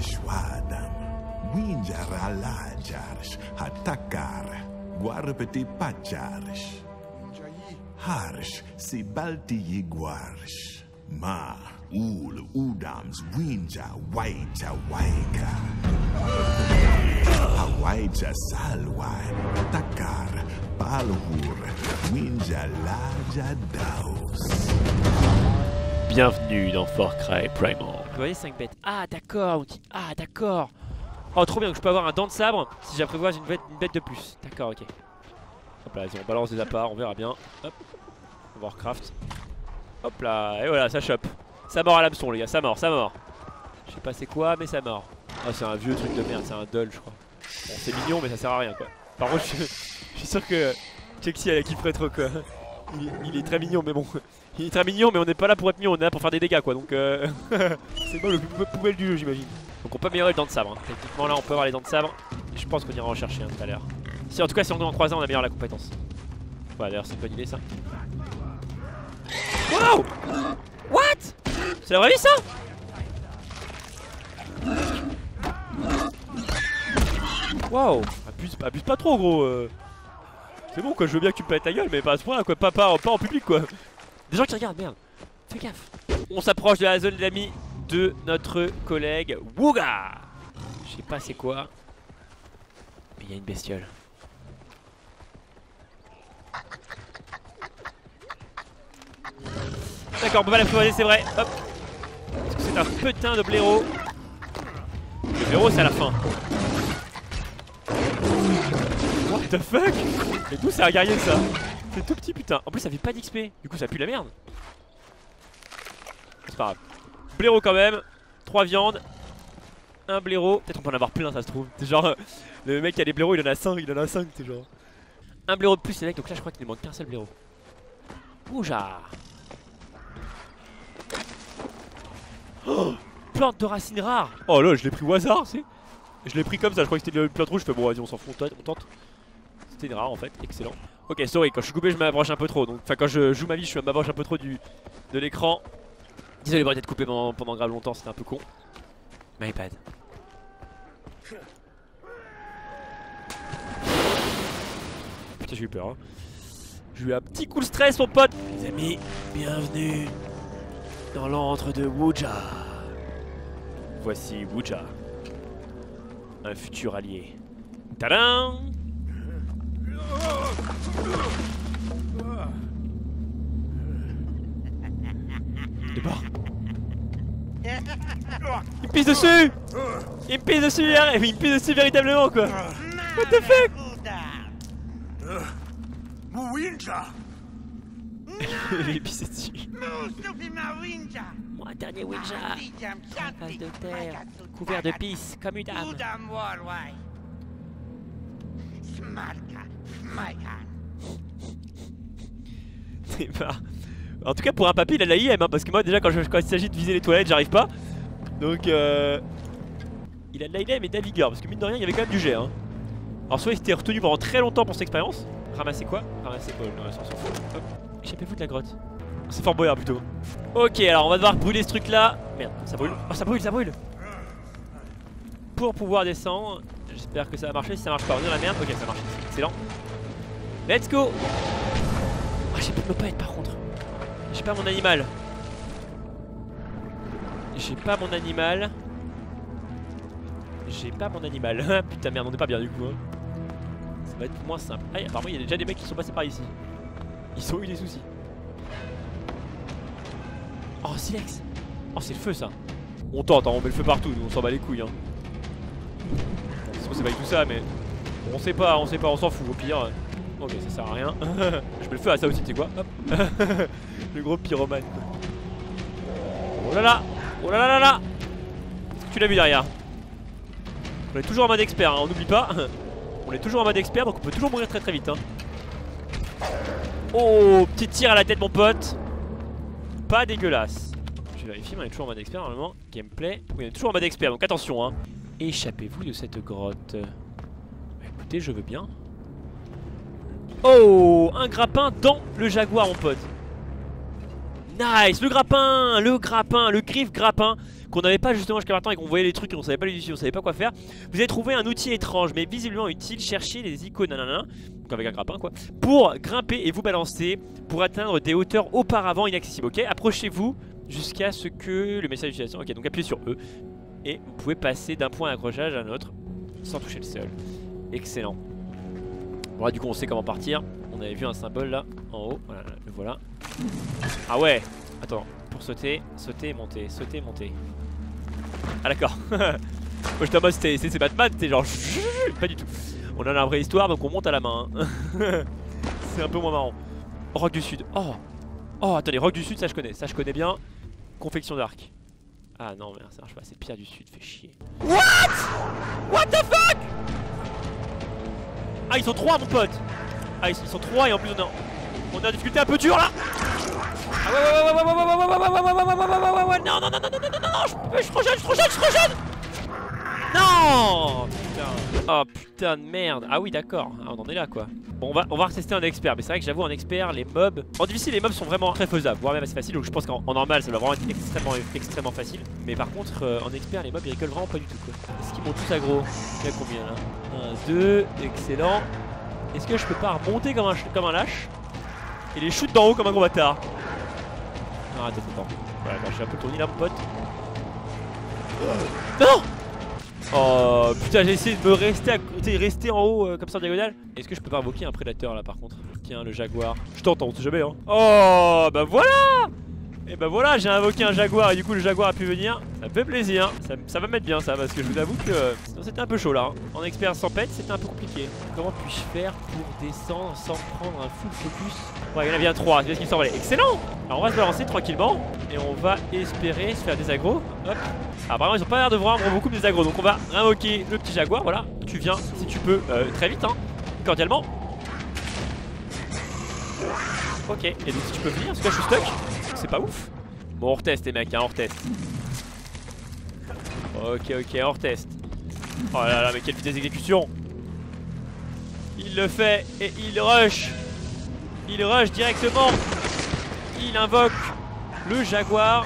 shwadam. Winjara lajarsh. Hatakar. Guarpeti pajarsh. Harsh. Si balti yiguarsh. Ma. Ul udams winja waita waika. Hawaija salwai. Takar. Palhur. Winja laja daus. Bienvenue dans Far Cry Primal. Vous voyez 5 bêtes. Ah d'accord, ah d'accord. Oh trop bien, donc je peux avoir un dent de sabre si j'apprivoise une bête de plus. D'accord, ok. Hop là, vas-y, on balance des apparts, on verra bien. Hop, on va recraft. Hop là, et voilà, ça chope. Ça mord à l'hameçon les gars, ça mord, ça mord. Je sais pas c'est quoi, mais ça mord. Ah c'est un vieux truc de merde, c'est un doll je crois. Bon c'est mignon mais ça sert à rien quoi. Par contre je suis sûr que Chexy elle kifferait trop quoi. Il est très mignon mais bon. Il est très mignon mais on n'est pas là pour être mignon, on est là pour faire des dégâts quoi. Donc c'est pas le plus poubelle du jeu j'imagine. Donc on peut améliorer le dent de sabre hein. Techniquement là on peut avoir les dents de sabre. Et je pense qu'on ira en chercher un tout à l'heure. Si en tout cas si on doit en croiser on améliore la compétence. Ouais d'ailleurs c'est une bonne idée ça. Wow! What? C'est la vraie vie ça? Wow! Abuse pas trop gros. C'est bon quoi, je veux bien que tu me pètes ta gueule mais pas à ce point là quoi, pas en public quoi. Des gens qui regardent, merde. Fais gaffe. On s'approche de la zone d'amis de notre collègue Wooga. Je sais pas c'est quoi. Mais il y a une bestiole. D'accord, on peut pas l'apprivoiser, c'est vrai. Hop. Parce que c'est un putain de blaireau. Le blaireau c'est à la fin. What the fuck? Mais d'où c'est un guerrier ça? C'est tout petit putain. En plus ça fait pas d'XP. Du coup ça pue la merde. C'est pas grave. Blaireau quand même. 3 viandes. Un blaireau. Peut-être on peut en avoir plein ça se trouve. C'est genre le mec qui a des blaireaux il en a 5. Il en a 5 c'est genre. Un blaireau de plus les mecs. Donc là je crois qu'il ne manque qu'un seul blaireau. Ouja. Oh, plante de racines rares. Oh là je l'ai pris au hasard c'est. Je l'ai pris comme ça, je crois que c'était une plante rouge. Je fais bon vas-y on s'en fout, on tente. C'était une rare en fait, excellent. Ok sorry, quand je suis coupé je m'approche un peu trop. Donc quand je joue ma vie je m'approche un peu trop de l'écran. Désolé d'être coupé pendant grave longtemps, c'était un peu con. My bad. Putain j'ai eu peur hein. J'ai eu un petit coup de stress mon pote. Les amis, bienvenue dans l'antre de Wooja. Voici Wooja. Un futur allié. Tadam! Il est mort. Il me pisse dessus! Il me pisse dessus, hein. Il me pisse dessus véritablement quoi. What the fuck? Il est pissé dessus. Moi dernier Winja. En face de terre, couvert de pisse, comme une dame. C'est pas... En tout cas pour un papy il a la IM hein, parce que moi déjà quand il s'agit de viser les toilettes j'arrive pas. Donc il a de la IM et de la vigueur parce que mine de rien il y avait quand même du jet hein. Alors soit il s'était retenu pendant très longtemps pour cette expérience. Ramasser quoi? Ramasser... Oh non ça on s'en fout. Hop. Échappez-vous de la grotte. C'est Fort Boyard plutôt. Ok alors on va devoir brûler ce truc là. Merde ça brûle. Oh ça brûle ça brûle. Pour pouvoir descendre. J'espère que ça va marcher. Si ça marche pas on est dans la merde. Ok ça marche. Excellent. Let's go. Oh j'ai plus de moped par contre. J'ai pas mon animal. J'ai pas mon animal. J'ai pas mon animal. Putain merde on est pas bien du coup hein. Ça va être moins simple. Ah apparemment il y a déjà des mecs qui sont passés par ici. Ils ont eu des soucis. Oh silex. Oh c'est le feu ça. On tente hein, on met le feu partout, nous on s'en bat les couilles hein. C'est pas du tout ça mais on sait pas, on s'en fout au pire. Ok ça sert à rien. Je mets le feu à ça aussi tu sais quoi. Hop. Le gros pyromane. Oh là là. Oh là là là là. Est-ce que tu l'as vu derrière? On est toujours en mode expert hein, on n'oublie pas. On est toujours en mode expert donc on peut toujours mourir très très vite hein. Oh petit tir à la tête mon pote. Pas dégueulasse. Je vais vérifier mais on est toujours en mode expert normalement. Gameplay. Oui on est toujours en mode expert donc attention hein. Échappez-vous de cette grotte. Écoutez je veux bien. Oh un grappin dans le jaguar mon pote. Nice, le grappin, le griffe grappin qu'on n'avait pas justement jusqu'à maintenant et qu'on voyait les trucs et on savait pas les utiliser, on savait pas quoi faire. Vous avez trouvé un outil étrange mais visiblement utile, cherchez les icônes nanana, donc avec un grappin quoi, pour grimper et vous balancer pour atteindre des hauteurs auparavant inaccessibles, ok. Approchez-vous jusqu'à ce que le message d'utilisation, ok, donc appuyez sur E et vous pouvez passer d'un point d'accrochage à un autre sans toucher le sol. Excellent. Bon là du coup on sait comment partir. On avait vu un symbole là en haut, voilà, le voilà. Ah ouais, attends, pour sauter, sauter et monter, sauter et monter. Ah d'accord. Moi j'étais en mode c'est Batman, c'était genre pas du tout. On a la vraie histoire donc on monte à la main hein. C'est un peu moins marrant. Roc du Sud, oh. Oh attendez, Roc du Sud ça je connais bien. Confection d'arc. Ah non merde ça marche pas, c'est Pierre du Sud, fait chier. What the fuck. Ah ils sont 3 mon pote. Ah ils sont 3 et en plus on a une difficulté un peu dure là. Ah ouais non je suis trop jeune. Non putain. Oh putain de merde. Ah oui d'accord, ah, on en est là quoi. Bon on va retester un expert, mais c'est vrai que j'avoue en expert les mobs en difficile les mobs sont vraiment très faisables, voire même assez faciles, donc je pense qu'en normal ça doit vraiment être extrêmement facile. Mais par contre en expert les mobs ils rigolent vraiment pas du tout quoi. Est-ce qu'ils montent tous aggro? Il y a combien là? 1, 2, excellent. Est-ce que je peux pas remonter comme un lâche et les shoot d'en haut comme un gros bâtard? Non attends. Voilà, j'ai un peu tourné là mon pote. Non. Oh putain j'ai essayé de me rester en haut comme ça en diagonale. Est-ce que je peux pas invoquer un prédateur là par contre? Tiens le jaguar. Je t'entends, on sait jamais hein. Oh bah voilà. Et bah voilà j'ai invoqué un jaguar et du coup le jaguar a pu venir. Ça me fait plaisir. Ça va me mettre bien ça parce que je vous avoue que sinon c'était un peu chaud là hein. En expert sans pet c'était un peu compliqué. Comment puis-je faire pour descendre sans prendre un full focus? Ouais il y en a bien 3, c'est bien ce qui me semblait. Excellent. Alors on va se balancer tranquillement et on va espérer se faire des agros. Hop. Ah vraiment ils ont pas l'air de vouloir beaucoup des agros. Donc on va invoquer le petit jaguar. Voilà. Tu viens si tu peux très vite hein. Cordialement. Ok. Et donc si tu peux venir parce que là je suis stuck. C'est pas ouf. Bon on reteste les mecs hein, on reteste. Ok on reteste. Oh là là mais quelle vitesse d'exécution. Il le fait et il rush. Il rush directement. Il invoque le jaguar.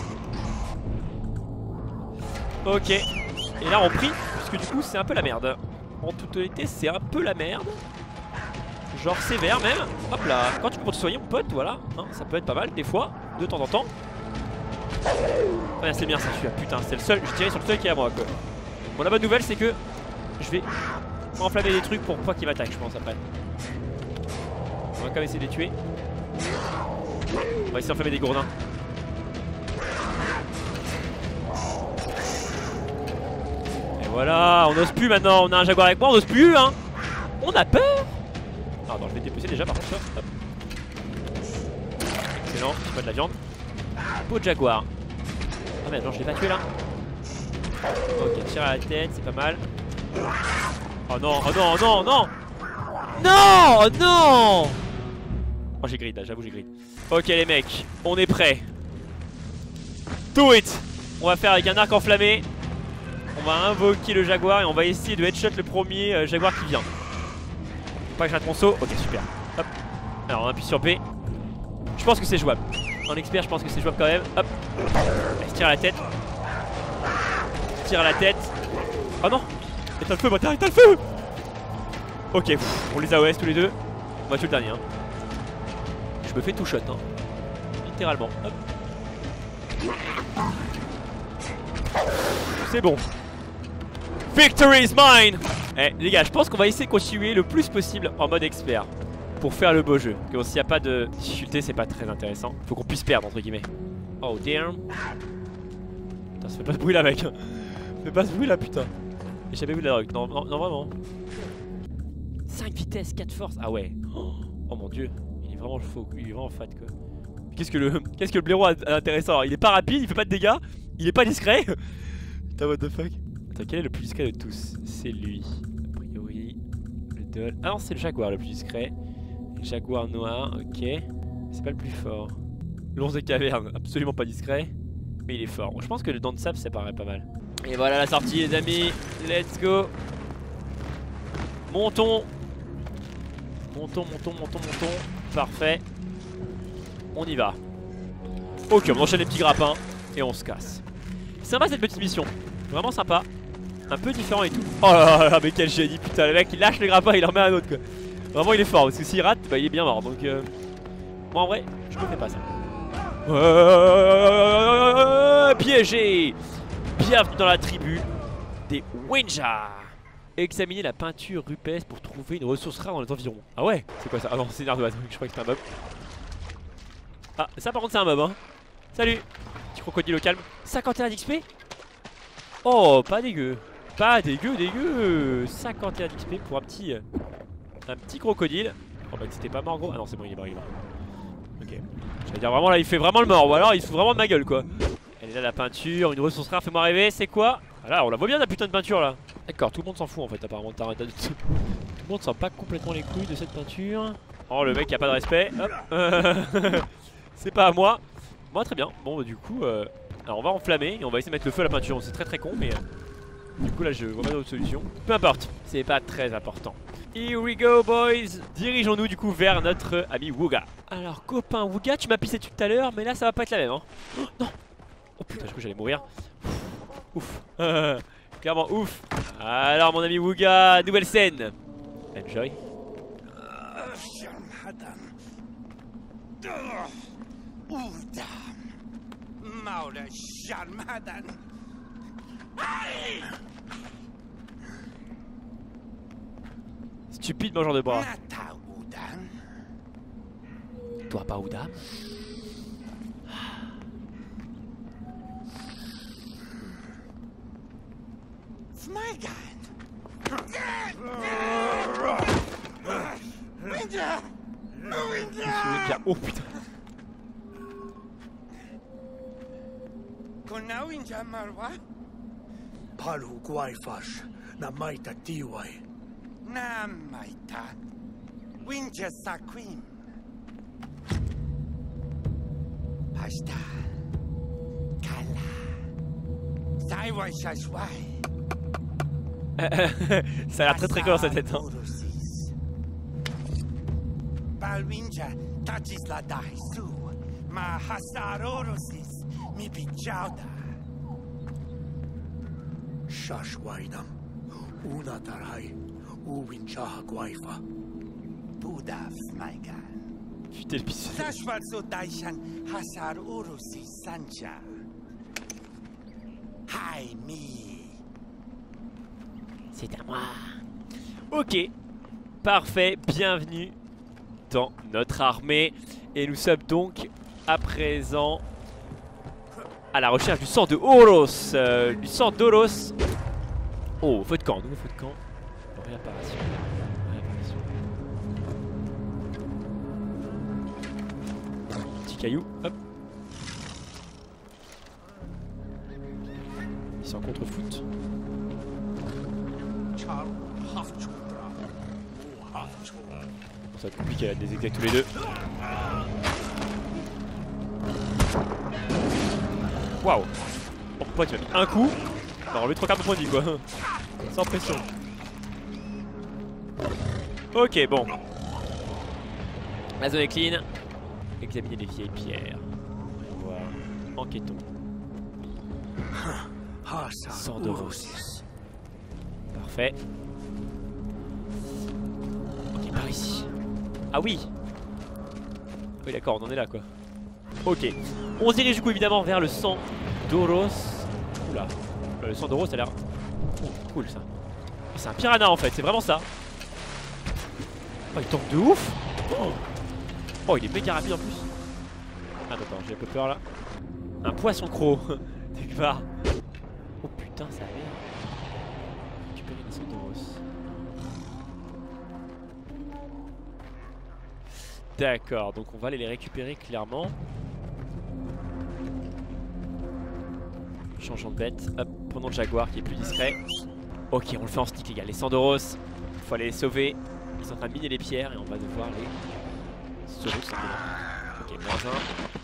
Ok. Et là on prie puisque du coup c'est un peu la merde. En toute honnêteté c'est un peu la merde. Genre sévère même. Hop là. Quand tu peux te soigner mon pote voilà hein, ça peut être pas mal des fois. De temps en temps. Ouais c'est bien ça celui-là. Putain c'est le seul. Je tirais sur le seul qui est à moi quoi. Bon la bonne nouvelle c'est que je vais enflammer des trucs pour pas qu'il m'attaque je pense après. On va quand même essayer de les tuer. On va essayer d'enflammer des gourdins. Et voilà, on n'ose plus maintenant, on a un jaguar avec moi, on n'ose plus hein. On a peur. Ah non je vais dépecer déjà par contre ça. Hop. Excellent, c'est pas de la viande. Beau jaguar. Ah mais attends je l'ai pas tué là. Ok tire à la tête, c'est pas mal. Oh non, oh non, oh non, non. Non, oh non. Oh j'ai grid là, j'avoue j'ai grid. Ok les mecs, on est prêts. Do it. On va faire avec un arc enflammé. On va invoquer le jaguar et on va essayer de headshot le premier jaguar qui vient. Faut pas que je rate mon saut. Ok super. Hop. Alors on appuie sur B. Je pense que c'est jouable. En expert je pense que c'est jouable quand même. Hop. Elle se tire à la tête. Tire à la tête. Oh non. Éteins le feu bâtard, éteins le feu. Ok on les AOS tous les deux. On va tuer le dernier hein. Je me fais tout shot hein. Littéralement. Hop. C'est bon. Victory is mine. Eh les gars je pense qu'on va essayer de continuer le plus possible en mode expert pour faire le beau jeu. Parce que s'il n'y a pas de difficulté c'est pas très intéressant. Faut qu'on puisse perdre entre guillemets. Oh damn. Putain ça fait pas ce bruit là mec. Fais pas ce bruit là putain. J'ai jamais vu de la drogue. Non vraiment. 5 vitesses, 4 forces. Ah ouais. Oh mon dieu. Il est vraiment faux. Il est vraiment fat quoi. Qu'est-ce que le blaireau a d'intéressant? Alors il est pas rapide, il fait pas de dégâts. Il est pas discret. Putain what the fuck. Attends quel est le plus discret de tous? C'est lui. A priori. Le doll. Ah non c'est le jaguar le plus discret. Le jaguar noir, ok. C'est pas le plus fort. L'ours des cavernes, absolument pas discret. Mais il est fort. Je pense que le dent de sable ça paraît pas mal. Et voilà la sortie les amis. Let's go. Montons. Montons. Parfait. On y va. Ok, on enchaîne les petits grappins et on se casse. Sympa cette petite mission, vraiment sympa. Un peu différent et tout. Oh là là, mais quel génie, putain, le mec il lâche le grappin et il en met un autre quoi. Vraiment il est fort, parce que s'il rate, bah il est bien mort. Donc moi en vrai, je ne fais pas ça. Piégé. Bienvenue dans la tribu des Winja. Examiner la peinture rupestre pour trouver une ressource rare dans les environs. Ah ouais, c'est quoi ça? Ah non, c'est une ardoise, je crois que c'était un mob. Ah, ça par contre c'est un mob hein. Salut. Petit crocodile au calme. 51 d'XP. Oh, pas dégueu. Pas dégueu. 51 d'XP pour un petit crocodile. Oh bah c'était pas mort gros. Ah non c'est bon, il est mort. Ok. J'allais dire vraiment là il fait vraiment le mort. Ou alors il se fout vraiment de ma gueule quoi. Elle est là la peinture, une ressource rare, fais-moi rêver, c'est quoi? Ah là on la voit bien la putain de peinture là. D'accord, tout le monde s'en fout en fait apparemment. Tout le monde s'en pas complètement les couilles de cette peinture. Oh le mec qui a pas de respect. Hop. C'est pas à moi. Moi très bien. Bon bah, du coup alors on va enflammer et on va essayer de mettre le feu à la peinture. C'est très con mais du coup là je vois pas d'autre solution. Peu importe, c'est pas très important. Here we go boys. Dirigeons-nous du coup vers notre ami Wooga. Alors copain Wooga, tu m'as pissé tout à l'heure mais là ça va pas être la même hein. Oh, non. Oh putain, je crois que j'allais mourir. Ouf. Clairement ouf. Alors mon ami Wooga, nouvelle scène. Enjoy. Stupide mangeur de bras. Toi pas Oudam. Oh putain. Palu guaifash na maita tiwai. Na maita. Winja saquim. Pasta. Kala. Saiwai shashwai. Ça a l'air très cool dans sa tête hein. Balwinja tachis la daisu. Ma hasarorosis mi bichauda. Shashwainam. Una tarai. Uwinchaha guaifa. Budaf, my god. Putain le pisse. Sashwarso daishan hasarorosis sancha. Hi me. C'est à moi. Ok, parfait, bienvenue dans notre armée. Et nous sommes donc à présent à la recherche du sang de Oros. Oh, feu de camp, nouveau feu de camp. Réapparition. Petit caillou, hop. Ils sont en contre-foot. Ça va être compliqué à les exact tous les deux. Waouh. Oh, pourquoi tu m'as mis un coup? On va enlever 3 quarts de points de vie quoi. Sans pression. Ok bon. La zone est clean. Examiner les vieilles pierres. On va voir. Enquêtons. Sang d'Oros. Parfait. Ok, par ici. Ah oui. Oui d'accord, on en est là quoi. Ok. On se dirige du coup évidemment vers le sang d'Oros. Oula. Le sang d'Oros ça a l'air cool ça. C'est un piranha en fait, c'est vraiment ça. Oh il tombe de ouf. Oh il est méga rapide en plus. Attends, j'ai un peu peur là. Un poisson croc. Quelque part. Oh putain ça a l'air. Récupérer les sangs d'Oros. D'accord, donc on va aller les récupérer clairement. Changeons de bête. Hop, prenons le jaguar qui est plus discret. Ok, on le fait en stick les gars. Les sangs d'Oros, il faut aller les sauver. Ils sont en train de miner les pierres et on va devoir les sauver tout simplement. Ok, moins un.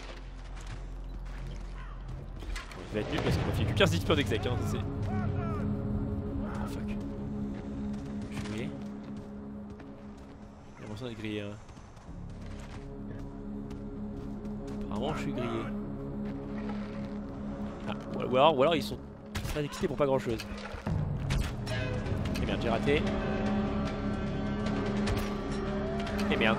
Ça va être nul parce qu'on a fait que 15 XP en exec hein, c'est... Oh fuck. Je suis grillé. J'ai l'impression d'être grillé hein. Apparemment je suis grillé. ou alors ils sont très excités pour pas grand chose. Et merde, j'ai raté. Et merde.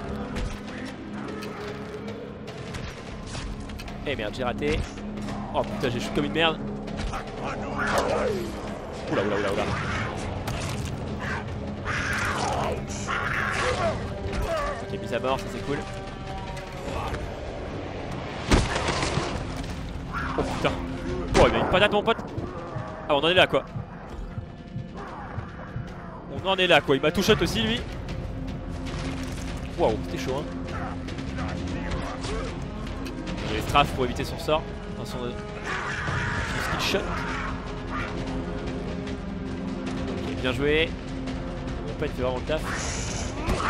Et merde, j'ai raté. Oh putain, j'ai shoot comme une merde. Oula. Ok, mise à mort, ça c'est cool. Oh putain. Oh, il a une patate mon pote. Ah, on en est là quoi. On en est là quoi. Il m'a tout shot aussi lui. Waouh, c'était chaud hein. J'ai les strafes pour éviter son sort. Enfin, son skill shot. Ok, bien joué. Mon pote fait vraiment le taf.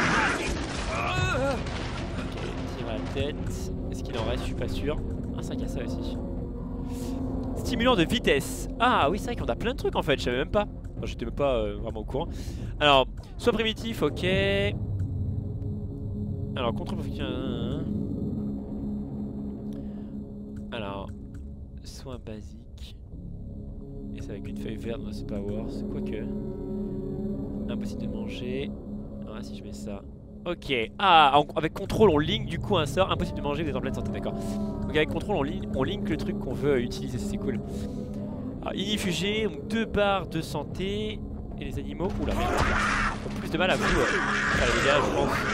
Ok, tire à la tête. Est-ce qu'il en reste? Je suis pas sûr. Ah, ça casse ça aussi. Stimulant de vitesse. Ah oui, c'est vrai qu'on a plein de trucs en fait, je savais même pas. Enfin, j'étais même pas vraiment au courant. Alors, soit primitif, ok. Alors, contrôle professionnel. Alors, soin basique. Et c'est avec une feuille verte, c'est pas worse. Quoique. Impossible de manger. Ah, si je mets ça. Ok. Ah, avec contrôle, on ligne du coup un sort. Impossible de manger, vous êtes en pleine santé, d'accord. Donc, avec contrôle, on ligne le truc qu'on veut utiliser, c'est cool. Alors, inifugé, donc 2 barres de santé. Et les animaux. Oula, merde. Ont plus de mal à vous. Enfin, les gars, je pense.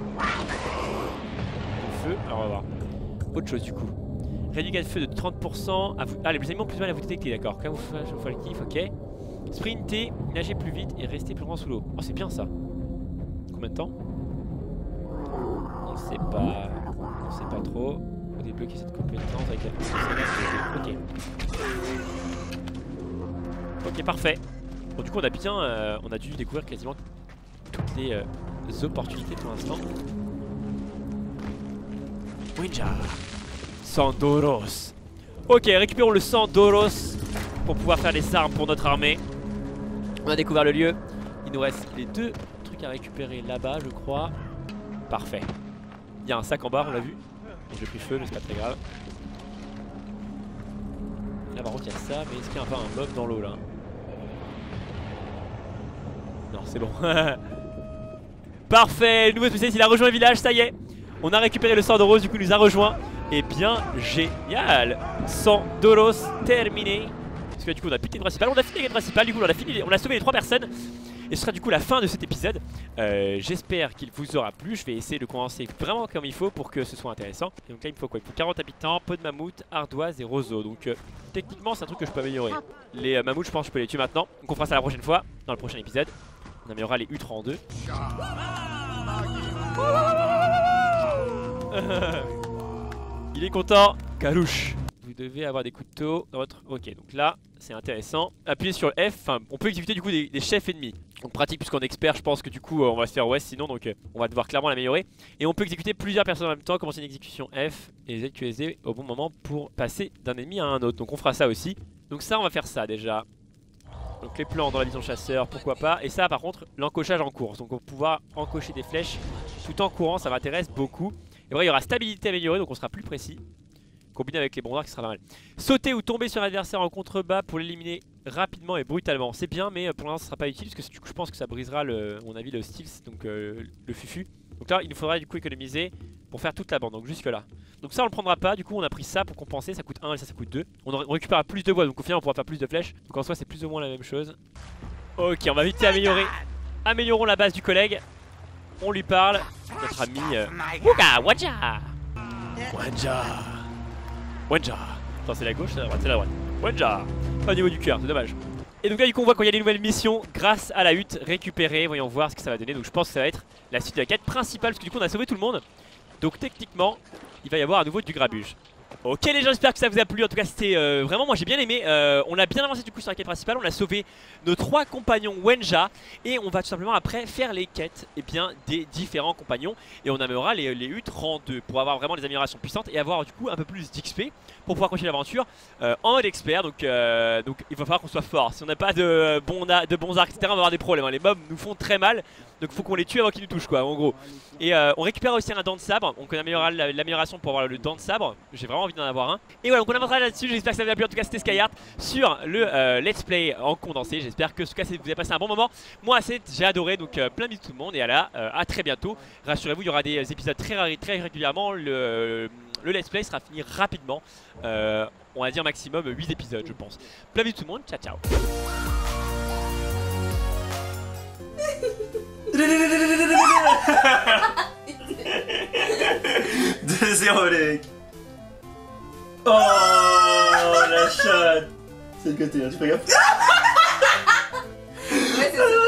Feu. Alors, on va voir. Autre chose du coup. Réduit de feu de 30%. Ah, les animaux ont plus de mal à vous détecter, d'accord. Camouflage collectif, ok. Sprinter, nager plus vite et rester plus longtemps sous l'eau. Oh, c'est bien ça. Combien de temps? On sait pas. On sait pas trop. Faut débloquer cette compétence avec la. Ok. Ok, parfait. Bon, du coup, on a dû découvrir quasiment toutes les opportunités pour l'instant. Winja. Sang d'Oros. Ok, récupérons le sang d'Oros pour pouvoir faire les armes pour notre armée. On a découvert le lieu. Il nous reste les 2 trucs à récupérer là-bas, je crois. Parfait. Il y a un sac en bas, on l'a vu. J'ai pris feu, mais c'est pas très grave. Là, par contre, il y a ça, mais est-ce qu'il y a pas un mob dans l'eau là? Non, c'est bon. Parfait, le nouveau spécialiste, il a rejoint le village, ça y est. On a récupéré le sang d'Oros, du coup, il nous a rejoint. Et bien, génial. Sang d'Oros terminé. Parce que là, du coup, on a plus de quête principale. On a fini la quête principale, du coup, on a sauvé les 3 personnes. Et ce sera du coup la fin de cet épisode. J'espère qu'il vous aura plu. Je vais essayer de commencer vraiment comme il faut pour que ce soit intéressant. Et donc là, il me faut quoi? Il faut 40 habitants, peau de mammouth, ardoise et roseau. Donc techniquement, c'est un truc que je peux améliorer. Les mammouths, je pense que je peux les tuer maintenant. Donc on fera ça la prochaine fois, dans le prochain épisode. On améliorera les hutres en 2. Il est content. Calouche. Vous devez avoir des couteaux dans votre... Ok, donc là, c'est intéressant. Appuyez sur F, enfin, on peut exécuter du coup des chefs ennemis. Donc pratique puisqu'on est expert, je pense que du coup, on va se faire West sinon, donc on va devoir clairement l'améliorer. Et on peut exécuter plusieurs personnes en même temps, commencer une exécution F et ZQSD au bon moment pour passer d'un ennemi à un autre. Donc on fera ça aussi. Donc ça, on va faire ça déjà. Donc les plans dans la vision chasseur, pourquoi pas. Et ça, par contre, l'encochage en course. Donc on va pouvoir encocher des flèches tout en courant, ça m'intéresse beaucoup. Et voilà, il y aura stabilité améliorée, donc on sera plus précis. Combiné avec les bronzards qui sera pas mal. Sauter ou tomber sur l'adversaire en contrebas pour l'éliminer rapidement et brutalement. C'est bien, mais pour l'instant ce sera pas utile parce que du coup, je pense que ça brisera à mon avis le stealth, donc le fufu. Donc là il nous faudra du coup économiser pour faire toute la bande, donc jusque là. Donc ça on le prendra pas, du coup on a pris ça pour compenser, ça coûte 1 et ça coûte 2. On récupérera plus de bois, donc au final on pourra faire plus de flèches. Donc en soi c'est plus ou moins la même chose. Ok, on va vite améliorer. Améliorons la base du collègue. On lui parle. Notre ami Wuga Waja. Waja. Wenja. Attends, c'est la gauche, c'est la droite, c'est la droite. Wenja. Pas au niveau du cœur, c'est dommage. Et donc là du coup on voit qu'il y a des nouvelles missions grâce à la hutte récupérée. Voyons voir ce que ça va donner. Donc je pense que ça va être la suite de la quête principale parce que du coup on a sauvé tout le monde. Donc techniquement il va y avoir à nouveau du grabuge. Ok les gens, j'espère que ça vous a plu. En tout cas c'était vraiment, moi j'ai bien aimé. On a bien avancé du coup sur la quête principale. On a sauvé nos 3 compagnons Wenja. Et on va tout simplement après faire les quêtes des différents compagnons. Et on améliorera les huttes rang 2 pour avoir vraiment des améliorations puissantes et avoir du coup un peu plus d'XP. pour pouvoir continuer l'aventure en mode expert. Donc il va falloir qu'on soit fort. Si on n'a pas de bons arcs, etc., on va avoir des problèmes. Les mobs nous font très mal, donc il faut qu'on les tue avant qu'ils nous touchent, quoi, en gros. Et on récupère aussi un dent de sabre, donc on améliorera l'amélioration pour avoir le dent de sabre. J'ai vraiment envie d'en avoir un. Et voilà, donc on avancera là-dessus. J'espère que ça vous a plu. En tout cas, c'était Skyheart sur le let's play en condensé. J'espère que ce cas, vous avez passé un bon moment. Moi, j'ai adoré, donc plein de bisous tout le monde. Et à très bientôt. Rassurez-vous, il y aura des épisodes très régulièrement. Le let's play sera fini rapidement. On va dire maximum 8 épisodes, je pense. Plein de bisous tout le monde. Ciao, ciao. Oh la chatte. C'est le côté, tu fais gaffe.